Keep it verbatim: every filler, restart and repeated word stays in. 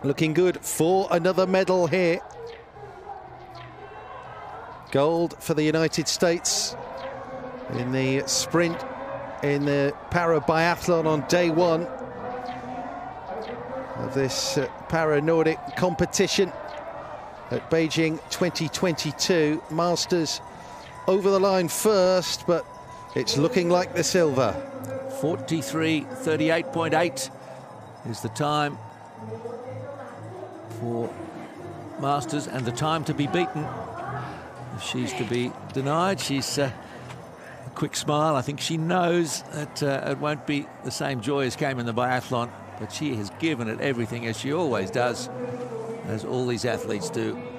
looking good for another medal here. Gold for the United States in the sprint in the Para Biathlon on day one of this uh, Para-Nordic competition at Beijing twenty twenty-two. Masters over the line first, but it's looking like the silver. forty-three thirty-eight point eight is the time for Masters, and the time to be beaten. If she's to be denied, she's uh, a quick smile. I think she knows that uh, it won't be the same joy as came in the biathlon, but she has given it everything, as she always does, as all these athletes do.